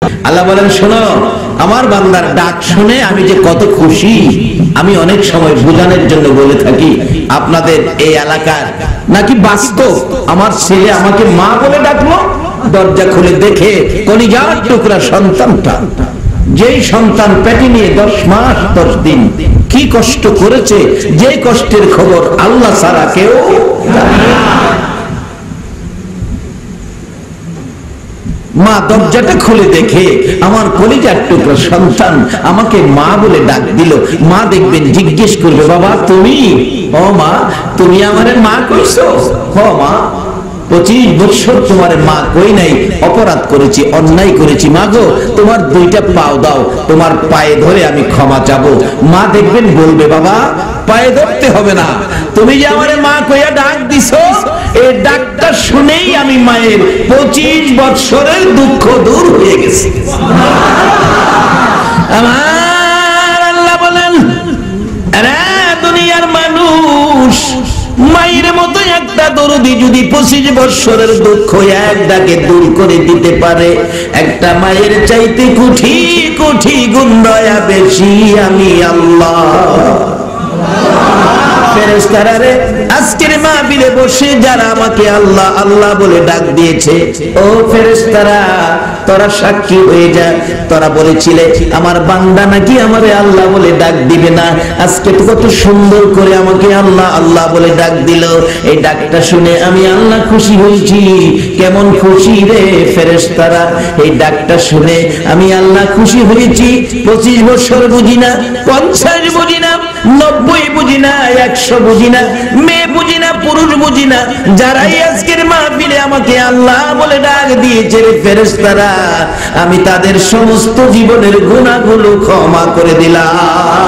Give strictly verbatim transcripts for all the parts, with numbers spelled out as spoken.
আল্লাহ বলেন, শোনো, আমার বান্দার ডাক শুনে আমি যে কত খুশি। আমি অনেক সময় বোঝানোর জন্য বলে থাকি, আপনাদের এই এলাকার নাকি বাস্তব, আমার ছেলে আমাকে মা বলে ডাকলো, দরজা খুলে দেখে কলিজার টুকরা সন্তানটা, যেই সন্তান পেটে নিয়ে দশ মাস দশ দিন কি কষ্ট করেছে, যে কষ্টের খবর আল্লাহ ছাড়া কেউ জানে না। মা দরজাটা খুলে দেখে আমার কলিজার টুকরা সন্তান আমাকে মা বলে ডাক দিল। মা দেখবেন জিজ্ঞেস করবে, বাবা তুমি? ও মা, তুমি আমারে মা কইছো? ও মা, পঁচিশ বছর তোমার মা কই নাই, অপরাধ করেছি, অন্যায় করেছি, মা গো তোমার দুইটা পাও দাও, তোমার পায়ে ধরে আমি ক্ষমা চাবো। মা দেখবেন বলবে, বাবা পায়ে ধরতে হবে না, তুমি যে আমারে মা কইয়া ডাক দিছো, এই ডাকটা শুনেই আমি মায়ের পঁচিশ বছরের দুঃখ দূর হয়ে গেছে। আমার আল্লাহ বলেন, আরে দুনিয়ার মানুষ, মায়ের মতো একটা দরদি যদি পঁচিশ বছরের দুঃখ এক ডাকে দূর করে দিতে পারে, একটা মায়ের চাইতে কোটি কোটি গুণ দয়া বেশি আমি আল্লাহ। ফেরেশতারা রে, আজকের মাহফিলে বসে যারা আমাকে আল্লাহ আল্লাহ বলে ডাক দিয়েছে, ও ফেরেশতারা তোরা সাক্ষী হয়ে যা। তোরা বলেছিলে আমার বান্দা নাকি আমারে আল্লাহ বলে ডাক দিবে না, আজকে তো কত সুন্দর করে আমাকে আল্লাহ আল্লাহ বলে ডাক দিল। এই ডাকটা শুনে আমি আল্লাহ খুশি হয়েছি। কেমন খুশি রে ফেরেশতারা, এই ডাকটা শুনে আমি আল্লাহ খুশি হয়েছি। পঁচিশ বছর বুঝি না, পঞ্চাশ বুঝি না, নব্বই বুঝি না, একশো বুঝি না, মেয়ে বুঝি না, পুরুষ বুঝি না, যারাই আজকের মাহফিলে আমাকে আল্লাহ বলে ডাক দিয়েছে রে ফেরেশতারা, আমি তাদের সমস্ত জীবনের গুনাহগুলো ক্ষমা করে দিলাম।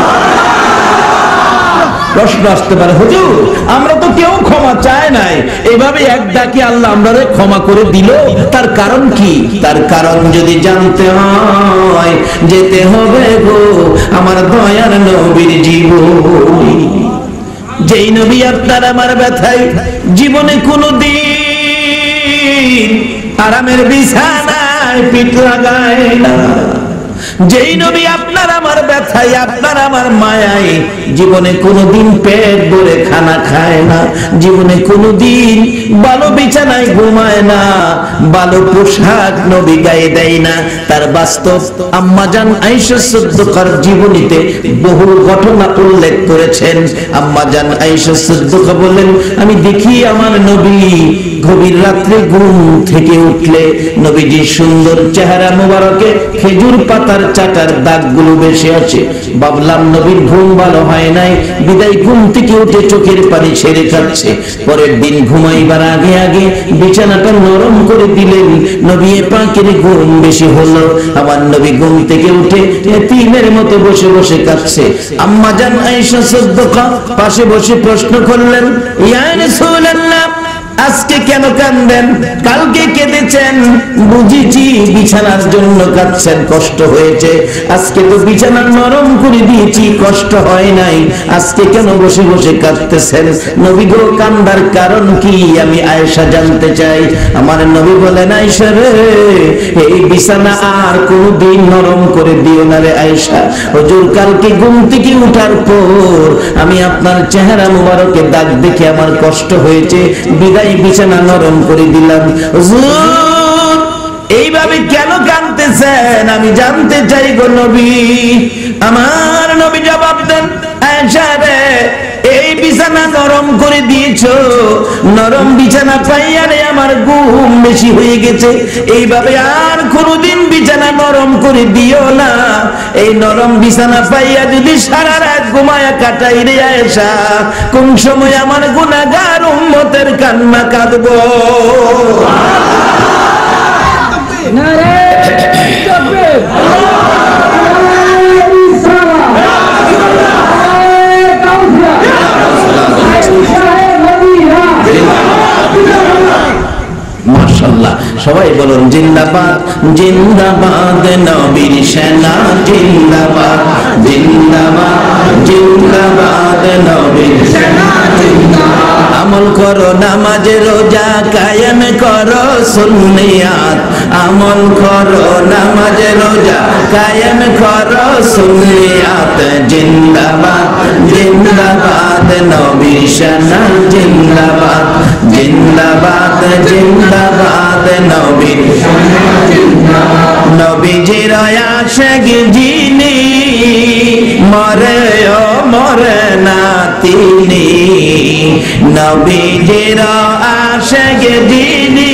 প্রশ্ন আসতে পারে, হুজুর আমরা তো কেউ ক্ষমা চায় নাই, এভাবে এক ডাকে আল্লাহ আমরারে ক্ষমা করে দিল, তার কারণ কি? তার কারণ যদি জানতে হয়, যেতে হবে গো আমার দয়ার নবীর জীবনী। যেই নবী আপনার আমার ব্যথায় জীবনে কোনদিন আরামের বিছানায় পিঠ লাগায় না, যেই নবী আপনার আমার ব্যথায় আপনার আমার মায়ায় জীবনে কোনদিন পেট ভরে খানা খায় না, জীবনে কোনদিন ভালো বিছানায় ঘুমায় না, ভালো পোশাক নবী গায়ে দেয় না, তার বাস্তব আম্মা জান আয়েশা সিদ্দিকার জীবনীতে বহু ঘটনা উল্লেখ করেছেন। আম্মা জান আয়েশা সিদ্দিকা বলেন, আমি দেখি আমার নবী গভীর রাত্রে ঘুম থেকে উঠলে নবীজির সুন্দর চেহারা মোবারকে খেজুর পাতার চাটার দাগগুলো বেশি আছে। ভাবলাম নবীর ঘুম ভালো হয় নাই, বিদায় ঘুম থেকে উঠে চোখের পানি ছেড়ে যাচ্ছে। পরের দিন ঘুমাইবার আগে আগে বিছানাটা নরম করে দিলেন, নবী পাকের ঘুম বেশি হলো। আমার নবী ঘুম থেকে উঠে এতিমের মতো বসে বসে কাঁদছে। আম্মা জান আয়েশা সিদ্দিকা পাশে বসে প্রশ্ন করলেন, ইয়া রাসূলুল্লাহ আজকে কেন কাঁদেন? কালকে কেঁদেছেন, বুঝেছি বিছানার জন্য কাঁদছেন, কষ্ট হয়েছে। আজকে তো বিছানা নরম করে দিয়েছি, কষ্ট হয় নাই, আজকে কেন বসে বসে কাঁদতেছেন? নবী গো কান্দার কারণ কি আমি আয়েশা জানতে চাই। আমার নবী বলেন, আয়েশা রে এই বিছানা আর কোনদিন নরম করে দিও না রে আয়েশা। হুজুর কালকে ঘুম থেকে উঠার পর আমি আপনার চেহারা মুবারকে দাগ দেখে আমার কষ্ট হয়েছে, বিদায় বিছানা নরম করে দিলাম। হুজুর এইভাবে কেন কাঁদতেছেন আমি জানতে চাই গো নবী। আমার নবী জবাব দেন, আয়েশা রে এই বিছানা নরম করে দিয়েছো, নরম বিছানা পাইয়া রে আমার ঘুম বেশি হয়ে গেছে, এইভাবে আর কোনদিন বিছানা নরম করে দিও না। এই নরম বিছানা পাইয়া যদি সারা রাত ঘুমায়া কাটাই রে আয়েশা, কোন সময় আমার গুনাহগার উম্মতের কান্না কাঁদবো। নারে তাকবীর, মাশাআল্লাহ সবাই বলুন জিন্দাবাদ জিন্দাবাদ নবীর সেনা, জিন্দাবাদ জিন্দাবাদ জিন্দাবাদ নবীর সেনা, জিন্দাবাদ। আমল করো নামাজ রোজা কায়েম করো সুন্নিয়াত, আমল করো নামাজ রোজা কায়েম করো সুন্নিয়াত। জিন্দাবাদ জিন্দাবাদ নবীর শানা জিন্দাবাদ, জিন্দাবাদ জিন্দাবাদ নবীর শানা জিন্দাবাদ। নবীজির আশিক যিনি মরে ও মরে না তিনি, নবীজির আশিক যিনি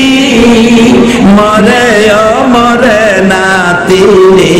মরে ও মরে না তিনি।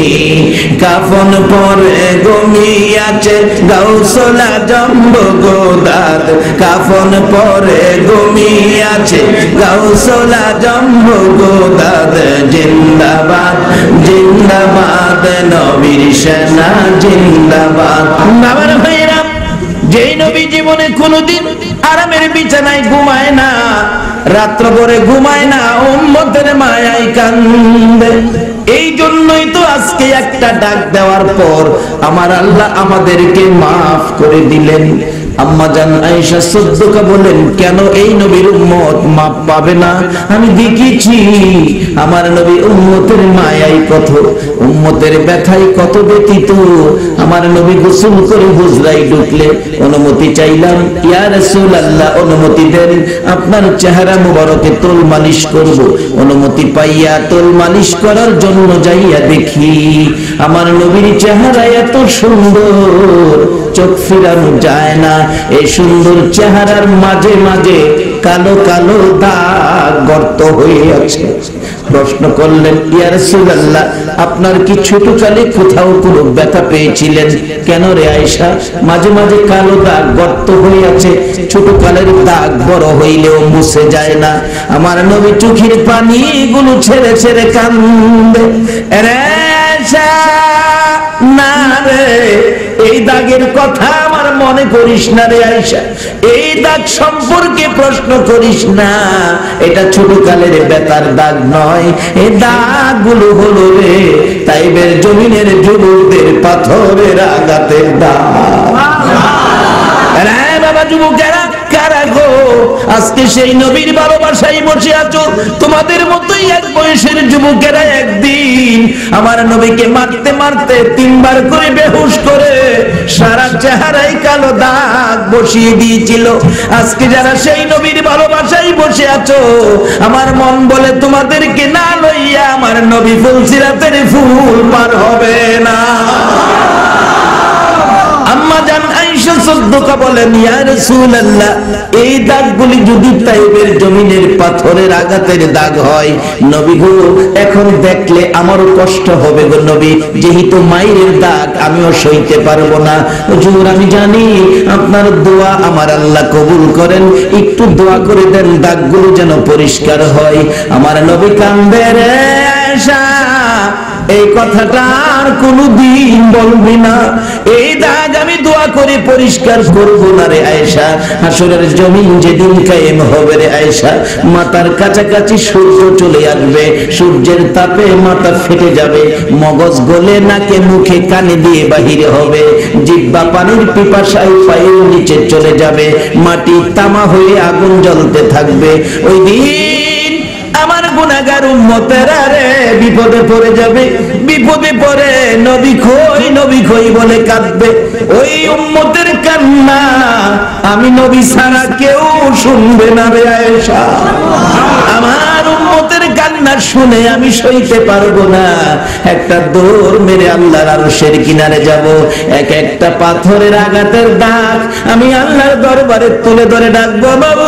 কাফন পরে ঘুমিয়াছে গাউসুল আজম বগদাদ, কাফন পরে ঘুমিয়াছে গাউসুল আজম বগদাদ। জিন্দাবাদ জিন্দাবাদ নবীর শানা জিন্দাবাদ। আমার ভাইরা, যেই নবী জীবনে কোনদিন আরামের বিছানায় ঘুমায় না, রাত্র ভরে ঘুমায় না, উম্মতের মায়ায় কান্দে। এই জন্যই তো আজকে একটা ডাক দেওয়ার পর আমার আল্লাহ আমাদেরকে মাফ করে দিলেন। আম্মা জান আয়েশা সিদ্দিকা বলেন, কেন এই নবীর উম্মত মাপ পাবে না? আমি দেখেছি আমার নবী উম্মতের মায়াই কত, উম্মতের ব্যথাই কত ব্যতীত। আমার নবী গোসল করে হুজরায় ঢুকলে অনুমতি চাইলাম, ইয়া রাসূলুল্লাহ অনুমতি দেন, আপনার চেহারা মুবারকে তোল মালিশ করব। অনুমতি পাইয়া তোল মালিশ করার জন্য যাইয়া দেখি আমার নবীর চেহারা এত সুন্দর, চোখ ফিরানো যায় না। এই সুন্দর চেহারার মাঝে মাঝে কালো কালো দাগ গর্ত হয়ে আছে। প্রশ্ন করলেন, ইয়া রাসূলুল্লাহ আপনার কি ছোটকালে কোথাও কোনো ব্যথা পেয়েছিলেন? কেন রে আয়েশা, মাঝে মাঝে কালো দাগ গর্ত হয়ে আছে, ছোটকালের দাগ বড় হইলেও মুছে যায় না। আমার নবী চোখের পানি গুলো ছেড়ে ছেড়ে কান্দে। রে আয়েশা না রে, এই দাগের কথা আমার মনে করিস না রে আয়েশা, এই দাগ সম্পর্কে প্রশ্ন করিস না। এটা ছোটকালের ব্যথার দাগ নয়, এই দাগ গুলো হলো রে তাইবের জমিনের যুবকদের পাথরের আঘাতের দাগ। রে বাবা যুবকেরা, কারা গো আজকে সেই নবীর ভালোবাসায় বসে আছো? তোমাদের মতোই এক বয়সের যুবকেরা একদিন আমার নবীকে মারতে মারতে তিনবার করে বেহুশ করে সারা চেহারায় কালো দাগ বসিয়ে দিয়েছিল। আজকে যারা সেই নবীর ভালোবাসায় বসে আছো, আমার মন বলে তোমাদেরকে না লইয়া আমার নবী ফুলসিরাতের ফুল পার হবে না। আম্মা জান আয়েশা সিদ্দিকা বলেন, ইয়া রাসূলুল্লাহ এই দাগগুলি যদি তাইবের জমিনের পাথরের আঘাতের দাগ হয়, নবী গো এখন দেখলে আমারও কষ্ট হবে গো নবী, যেহেতু মায়ের দাগ আমিও সইতে পারবো না। হুজুর আমি জানি আপনার দোয়া আমার আল্লাহ কবুল করেন, একটু দোয়া করে দেন দাগগুলো যেন পরিষ্কার হয়। আমার নবী কান্দে, রে আয়েশা এই কথাটা আর কোনদিন বলবি না, এই দাগ আমি দোয়া করে পরিষ্কার করব না রে আয়েশা। হাসরের জমিন যেদিন কায়েম হবে রে আয়েশা, মাথার কাছাকাছি সূর্য চলে আসবে, সূর্যের তাপে মাথা ফেটে যাবে, মগজ গলে নাকে মুখে কানে দিয়ে বাহিরে হবে, জিহ্বা পানির পিপাসায় পায়ের নিচে চলে যাবে, মাটি তামা হয়ে আগুন জ্বলতে থাকবে। ওই দিন আমার গুনাহগার উম্মতেরা রে বিপদে পড়ে যাবে, বিপদে পড়ে নবী কই নবী কই বলে কাঁদবে। ওই উম্মতের কান্না আমি নবী ছাড়া কেউ শুনবে না রে আয়েশা। আমার উম্মতের কান্না শুনে আমি সইতে পারবো না। একটা দৌড় মেরে আল্লাহর আরশের কিনারে যাব, এক একটা পাথরের আঘাতের দাগ আমি আল্লাহর দরবারে তুলে ধরে ডাকবো, বাবু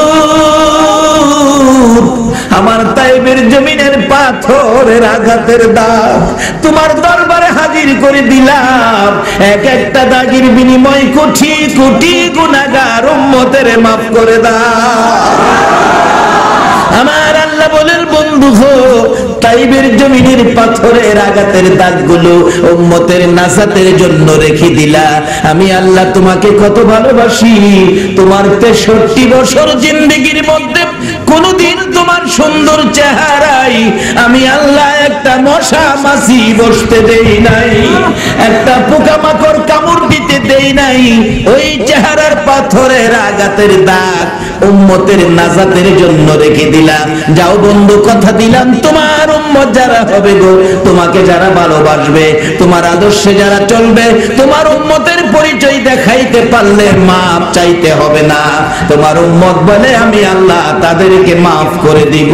আমার তাইবের জমিনের পাথরের আঘাতের দাগ তোমার দরবারে হাজির করে দিলাম। এক একটা দাগের বিনিময় কোটি কোটি গুনাহগার উম্মতের মাফ করে দাও। আমার আল্লাহ বলেন, বন্ধু গো তাইবের জমিনের পাথরের আঘাতের দাগগুলো উম্মতের নাজাতের জন্য রেখে দিলা। আমি আল্লাহ তোমাকে কত ভালোবাসি। তোমার তেষট্টি বছর জিন্দেগির মধ্যে কোনদিন তোমার সুন্দর চেহারায় আমি আল্লাহ একটা মশা মাছি বসতে দেই নাই, একটা পোকামাকড় কামড় দিতে দেই দেই নাই, ওই চেহারার পাথরের আঘাতের দাগ উম্মতের নাজাতের জন্য রেখে দিলাম। যাও বন্ধু, কথা দিলাম তোমার উম্মত যারা হবে গো, তোমাকে যারা ভালোবাসবে, তোমার আদর্শে যারা চলবে, তোমার উম্মতের পরিচয় দেখাইতে পারলে মাপ চাইতে হবে না। তোমার উম্মত বলে আমি আল্লাহ তাদেরকে মাফ করে দিব।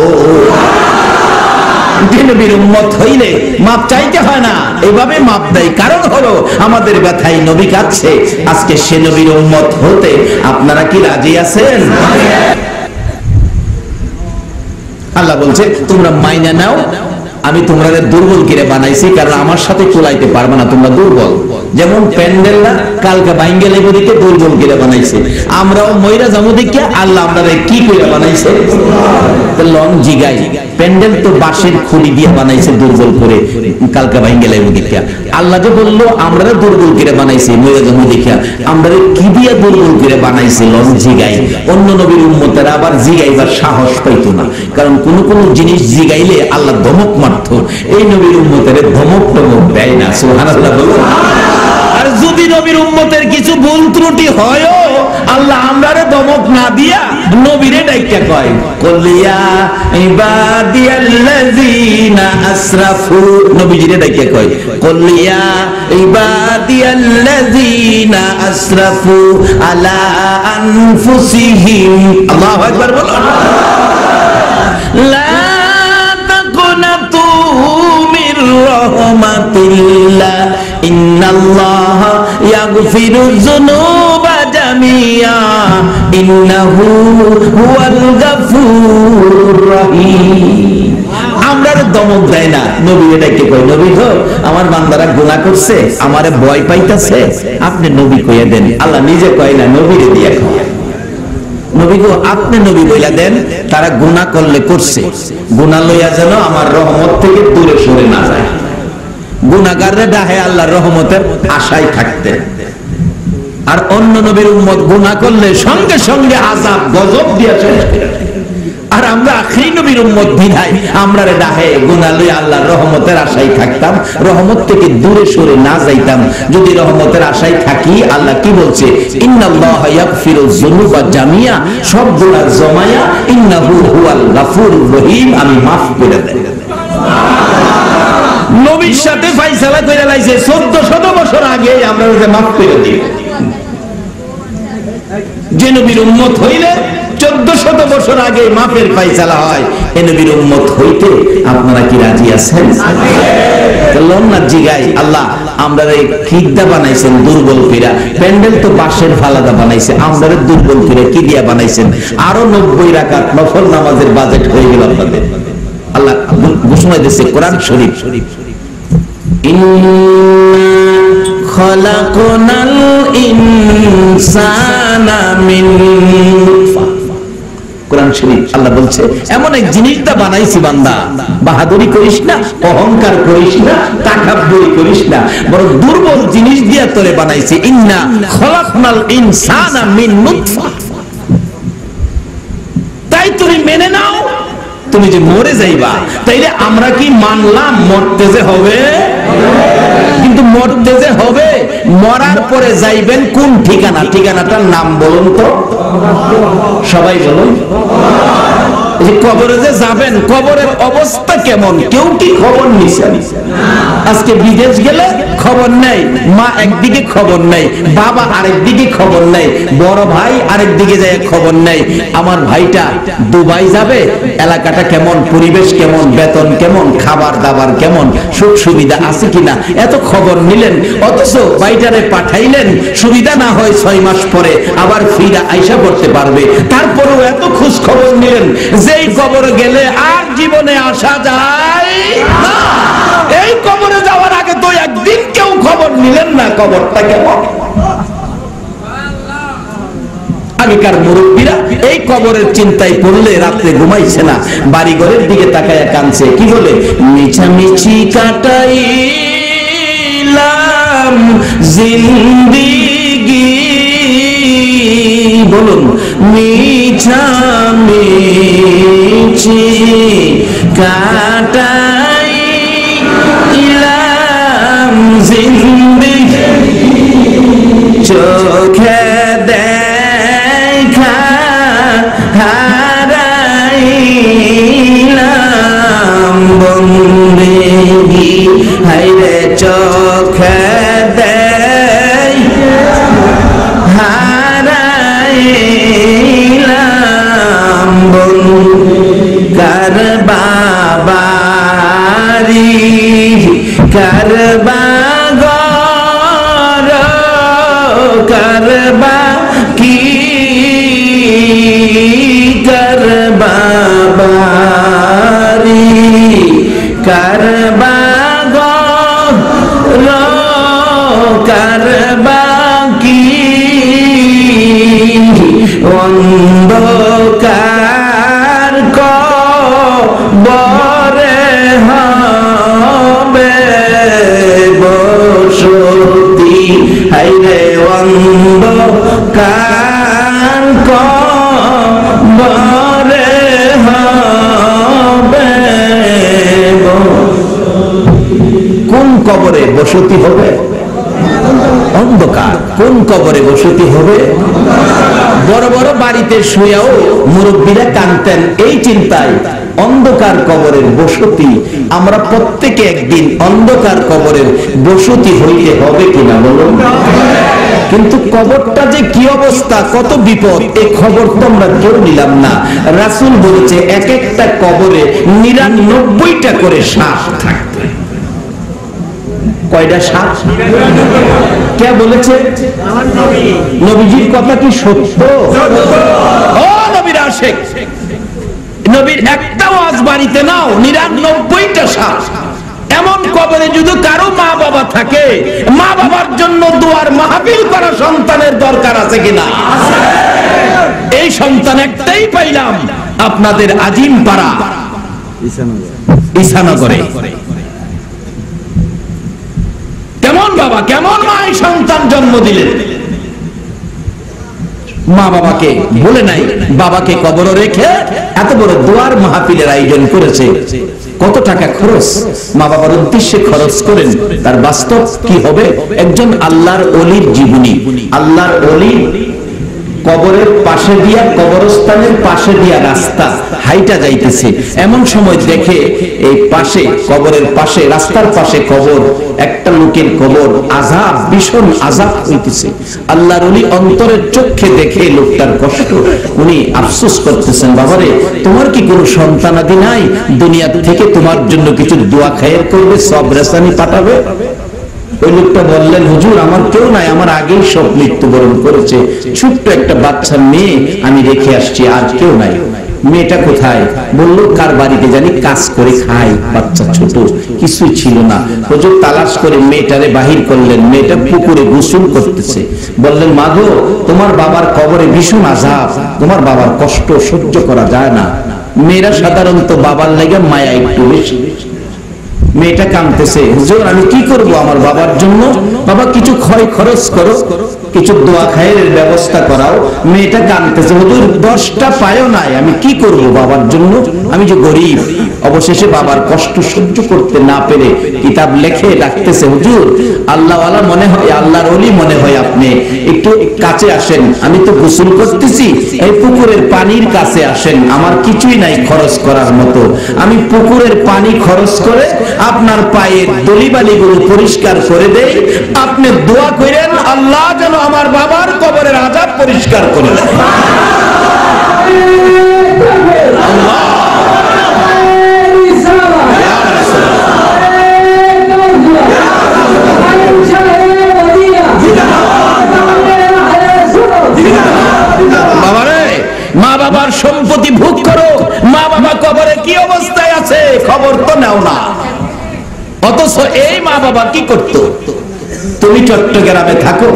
যে নবীর উম্মত হইলে মাপ চাইতে হয় না, এভাবে মাপ দেয়। কারণ হলো আমাদের ব্যথায় নবী কাঁদছে। আজকে সে নবীর উম্মত হতে আপনারা কি রাজি আছেন? আল্লাহ বলছে তোমরা মাইনা নাও, আমি তোমরা দুর্বল করে বানাইছি, কারণ আমার সাথে চলাইতে পারবে না, তোমরা দুর্বল। যেমন প্যান্ডেল না কালকে বাইঙ্গা লেবু দিকে দুর্বল করে বানাইছে, আমরাও ময়রা জামু দিকে আল্লাহ আমরা কি করে বানাইছে লং জিগাই। প্যান্ডেল তো বাঁশের খুঁড়ি দিয়ে বানাইছে দুর্বল করে কালকে বাইঙ্গা লেবু দিকে। আল্লাহ যে বললো আমরা দুর্বল করে বানাইছে ময়রা জামু দিকে, আমরা কি দিয়ে দুর্বল করে বানাইছে লং জিগাই। অন্য নবীর উম্মতেরা আবার জিগাইবার সাহস পাইতো না, কারণ কোন কোন জিনিস জিগাইলে আল্লাহ ধমক মারত। এই নবীর উম্মতের ধমক টমক দেয় না। সুবহানাল্লাহ বলুন। আর যদি নবীর উম্মতের কিছু ভুল ত্রুটি হয়, আল্লাহ আমরারে ধমক না দিয়া নবীরে ডাইকা কয় কলিয়া ইবাদিয়াল্লাযিনা আসরাফু, নবীজিরে ডাইকা কয় কলিয়া ইবাদিয়াল্লাযিনা আসরাফু আলা আনফুসিহিম। আল্লাহু আকবার বলুন। লা তাকুনাতু মির রাহমাতিল্লাহ ইন্নাল্লাহা ইয়াগফিরুয যুনুবা জামিআ ইন্নাহু হুয়াল গাফুরুর রহিম। আমরারে দমক দেয় না, নবীরে ডাকে কয় নবী গো আমার বান্দারা গুনাহ করছে, আমারে ভয় পাইতাছে, আপনি নবী কইয়া দেন। আল্লাহ নিজে কয় না, নবীরে দিয়া কয় নবী গো আপনি নবী বইলা দেন, তারা গুনাহ করলে করছে, গুনাহ লইয়া যেন আমার রহমত থেকে দূরে সরে না যায়। গুনাহগাররা ডাহে আল্লাহর রহমতের আশায় থাকতে। আর অন্য নবীর উম্মত গুনাহ করলে সঙ্গে সঙ্গে আযাব গজব দিয়া শেষ করে। আর আমরা আখিরি নবীর উম্মত বিধায় আমরা রে ডাহে গুনাহ লইয়া আল্লাহর রহমতের আশায় থাকতাম, রহমত থেকে দূরে সরে না যাইতাম। যদি রহমতের আশায় থাকি, আল্লাহ কি বলছে ইন্নাল্লাহা ইয়াগফিরুয যুনুবা জামিআ, সব গুনাহ জমায়া ইন্নাহু হুয়াল গাফুরুর রহিম, আমি মাফ করে দেই। নবীর সাথে ফয়সালা কইরা লাইছে চৌদ্দশো বছর আগে, আমরা ওকে মাফ করে দিই। যে নবীর উম্মত হইলে চৌদ্দশো বছর আগে মাফের ফয়সালা হয়, এই নবীর উম্মত হইতে আপনারা কি রাজি আছেন? লন্না জিগাই আল্লাহ আমরা খিদা বানাইছেন দুর্বল কইরা, প্যান্ডেল তো বাঁশের ফালাদা বানাইছে, আমরা দুর্বল কইরা কি দিয়া বানাইছেন? আরো নব্বই রাকাত নফল নামাজের বাজেট হয়ে গেল আপনাদের। আল্লাহ ঘোষণা দিয়েছে কোরআন শরীফ, খলাকনাল ইনসানা মিন নুতফা। কোরআন শরীফ আল্লাহ বলছে এমন এক জিনিসটা বানাইছি বান্দা, বাহাদুরি করিস না, অহংকার করিস না, তাকাব্বুরি করিস না, বড় দুর্বল জিনিস দিয়া তোরে বানাইছি। ইন্না খলাকনাল ইনসানা মিন নুতফা। তাই তুমি মেনে নাও তুমি যে মরে যাইবা, তাইলে আমরা কি মানলাম মরতে যে হবে? কিন্তু মরতে যে হবে, মরার পরে যাইবেন কোন ঠিকানা? ঠিকানাটার নাম বলুন তো, সবাই বলুন। যে কবরে যে যাবেন, কবরের অবস্থা কেমন কেউ কি খবর নিছেন? আজকে বিদেশ গেলে খবর নেই, মা একদিকে খবর নেই, বাবা আরেকদিকে খবর নেই, বড় ভাই আরেকদিকে যায় খবর নেই। আমার ভাইটা দুবাই যাবে, এলাকাটা কেমন, পরিবেশ কেমন, বেতন কেমন, খাবার দাবার কেমন, সুখ সুবিধা আছে কিনা, এত খবর নিলেন। অথচ ভাইটারে পাঠাইলেন, সুবিধা না হয় ছয় মাস পরে আবার ফিরা আইসা করতে পারবে, তারপরেও এত খোঁজ খবর নিলেন। যেই কবরে গেলে আর জীবনে আসা যায় না, এই কবরে যাওয়ার আগে তো একদিন কেউ খবর নিলেন না কবরটা কেমন। আগেকার মুরব্বীরা এই কবরের চিন্তায় পড়লে রাত্রে ঘুমাইছে না, বাড়ি ঘরের দিকে তাকায়া কাঁদছে। কি বলে? মিছামিছি কাটাইলাম জিন্দেগি, বলুন মিছামিছি কাটাইলাম জিন্দেগি হাইরে চোখে দেই হারাইলাম বন্ধু কার বাবারি কার বাগর কার বা কি কার বাবারি কার বাগর কার বা কি অন্ধকার কবরে হবে বসতি হাইরে অন্ধকার কবরে হবে কোন কবরে বসতি হবে অন্ধকার কোন কবরে বসতি হবে বড় বড় বাড়িতে শুয়েও মুরব্বীরা কাঁদতেন এই চিন্তায় অন্ধকার কবরের বসতি আমরা প্রত্যেকে একদিন অন্ধকার কবরের বসতি হইতে হবে কিনা বলুন কিন্তু কবরটা যে কি অবস্থা কত বিপদ এই খবর তো আমরা কেউ নিলাম না রাসূল বলেছে এক একটা কবরে নিরানব্বইটা করে সাপ থাকবে কয়টা সাপ কে বলেছে নবীজির কথা কি সত্য ও নবীর আশিক নবীর একটা ওয়াজ বাড়িতে নাও নিরানব্বইটা সাপ এমন কবরে যদি কারো মা বাবা থাকে মা বাবার জন্য দুয়ার মাহফিল করা সন্তানের দরকার আছে কিনা এই সন্তান একটাই পাইলাম আপনাদের আজিম পাড়া ঈশানগরে কেমন বাবা কেমন মা এই সন্তান জন্ম দিলেন মা বাবাকে বলে নাই বাবাকে কবরে রেখে এত বড় দুয়ার মাহফিলের আয়োজন করেছে কত টাকা খরচ মা বাবার উদ্দেশ্যে খরচ করেন তার বাস্তব কি হবে একজন আল্লাহর ওলির জীবনী আল্লাহর ওলি কবরের পাশে দিয়া কবরস্থানের পাশে দিয়া রাস্তা হাইটা যাইতেছে এমন সময় দেখে এই পাশে কবরের পাশে রাস্তার পাশে কবর একটা লোকের কবর আযাব ভীষণ আযাব হইতেছে আল্লাহর ওলি অন্তরের চোখে দেখে লোকটার কষ্ট উনি আফসোস করতেছেন বাবারে তোমার কি কোনো সন্তানাদি নাই দুনিয়া থেকে তোমার জন্য কিছু দোয়া খায়ের করবে সব রেসানি পাঠাবে ওই লোকটা বললেন হুজুর আমার কেউ নাই আমার আগেই সব মৃত্যুবরণ করেছে ছোট্ট একটা বাচ্চা মেয়ে আমি রেখে আসছি আর কেউ নাই মেয়েটা কোথায় বললো কার বাড়িতে জানি কাজ করে খায় বাচ্চা ছোট কিছুই ছিল না হুজুর তালাশ করে মেয়েটারে বাহির করলেন মেয়েটা পুকুরে গোসল করতেছে বললেন মাগো তোমার বাবার কবরে ভীষণ আযাব তোমার বাবার কষ্ট সহ্য করা যায় না মেয়েরা সাধারণত বাবার লেগে মায়া একটু বেশি মেয়েটা কাঁদতেছে হুজুর আমি কি করব আমার বাবার জন্য বাবা কিছু ক্ষয় খরচ করো কিছু দোয়া খায়ের ব্যবস্থা করাও মেয়েটা কাঁদতেছে হুজুর দশটা পায়ও নাই আমি কি করব বাবার জন্য আমি যে গরিব অবশেষে বাবার কষ্ট সহ্য করতে না পেরে কিতাব লিখে রাখতেছে হুজুর আল্লাহওয়ালা মনে হয় আল্লাহর ওলি মনে হয় আপনি একটু কাছে আসেন আমি তো গোসল করতেছি এই পুকুরের পানির কাছে আসেন আমার কিছুই নাই খরচ করার মতো আমি পুকুরের পানি খরচ করে আপনার পায়ের দলিবালিগুলো পরিষ্কার করে দেই আপনি দোয়া করেন আল্লাহ যেন আমার বাবার কবরের আযাব পরিষ্কার করে দেন আল্লাহ বাবারে মা বাবার সম্পত্তি ভোগ করো মা বাবা কবরে কি অবস্থায় আছে খবর তো নাও না অথচ এই মা বাবা কি করতো তুমি চট্টগ্রামে থাকো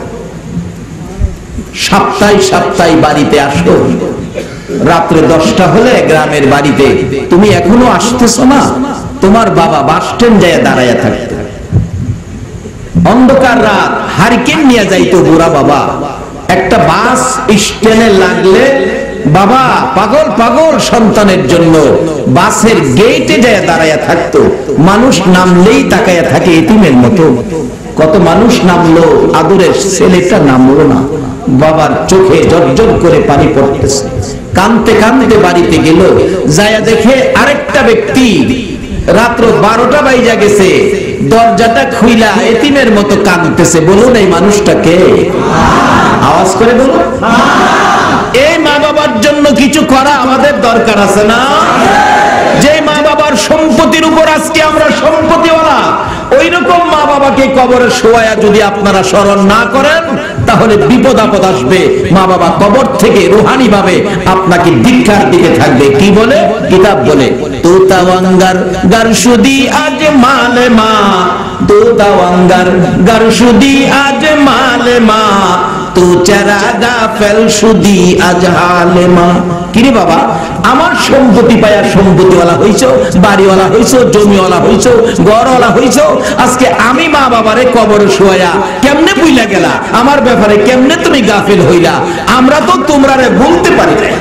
সপ্তাহে সপ্তাহে বাড়িতে আসো রাত্রে দশটা হলে গ্রামের বাড়িতে তুমি এখনো আসতেছো না তোমার বাবা বাস স্ট্যান্ড যায় দাঁড়ায় থাকতো অন্ধকার রাত হারিকেন নিয়ে যাইতো বুড়া বাবা একটা বাস স্ট্যান্ডে লাগলে বাবা পাগল পাগল সন্তানের জন্য বাসের গেটে যায় দাঁড়ায় থাকতো মানুষ নামলেই তাকায়া থাকে এতিমের মতো কত মানুষ নামলো আদরের ছেলেটা নামলো না বাবার চোখে জর্জর করে পানি পড়তেছে কাঁদতে কাঁদতে বাড়িতে গেল যায়া দেখে আরেকটা ব্যক্তি রাত্র বারোটা বাইজা গেছে দরজাটা খুইলা এতিমের মতো কাঁদতেছে, বলুন এই মানুষটাকে? আওয়াজ করে বলুন। এই মা বাবার জন্য কিছু করা আমাদের দরকার আছে না? যে মা বাবার সম্পত্তির উপর আজকে আমরা সম্পত্তিওয়ালা, ওই রকম মা বাবাকে কবরে শোয়া যদি আপনারা স্মরণ না করেন, তাহলে বিপদ আপদ আসবে। মা বাবা কবর থেকে রুহানি ভাবে আপনাকে দীক্ষার দিকে থাকবে। কি বলে? কিতাব বলে, তোতাওয়াঙ্গার গারসুদি আজ মালে মা, তোতাওয়াঙ্গার গারসুদি আজ মালে মা, তু চারাগা ফেলসুদি আজ হালে মা। কিরে বাবা, আমার সম্পত্তি পায়া সম্পত্তিওয়ালা হইছো, বাড়িওয়ালা হইছো, জমিওয়ালা হইছো, ঘরওয়ালা হইছো, আজকে আমি মা বাবারে কবরে শোয়া কেমনে ভুইলা গেলা? আমার ব্যাপারে কেমনে তুমি গাফিল হইলা? আমরা তো তোমরারে বলতে পারি না।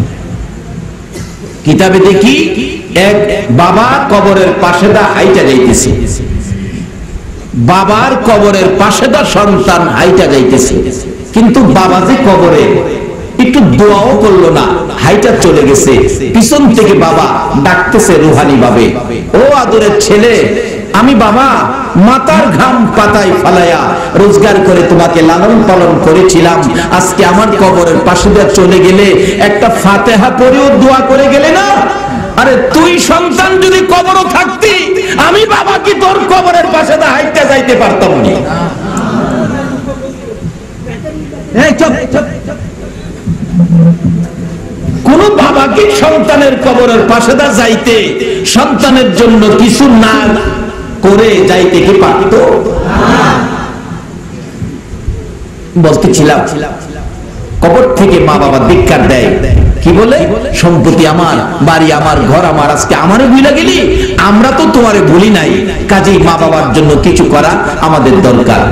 কিতাবে দেখি এক বাবা কবরের পাশে দা হাইটা যাইতেছে, বাবার কবরের পাশে দা সন্তান হাইটা যাইতেছে, কিন্তু বাবা যে কবরে একটু দোয়াও করলো না, হাইটা চলে গেছে। পিছন থেকে বাবা ডাকতেছে রুহানি ভাবে, ও আদরের ছেলে, আমি বাবা মাথার ঘাম পাতায় ফালাইয়া রোজগার করে তোমাকে লালন পালন করেছিলাম, আজকে আমার কবরের পাশে দিয়ে চলে গেলে একটা ফাতিহা পড়েও দোয়া করে গেলে না? আরে তুই সন্তান যদি কবরও থাকতি, আমি বাবা কি তোর কবরের পাশে দা হাইটা যাইতে পারতাম না? কোন বাবা কি সন্তানের কবরের পাশে দা যাইতে, সন্তানের জন্য কিছু না করে যাইতে কি পারত? বলতেছিলাম কবর থেকে মা বাবা ধিক্কার দেয়, কি বলে? সম্পত্তি আমার, বাড়ি আমার, ঘর আমার, আজকে আমারে ভুলে গেলি? আমরা তো তোমারে ভুলি নাই, কাজেই মা বাবার জন্য কিছু করা আমাদের দরকার।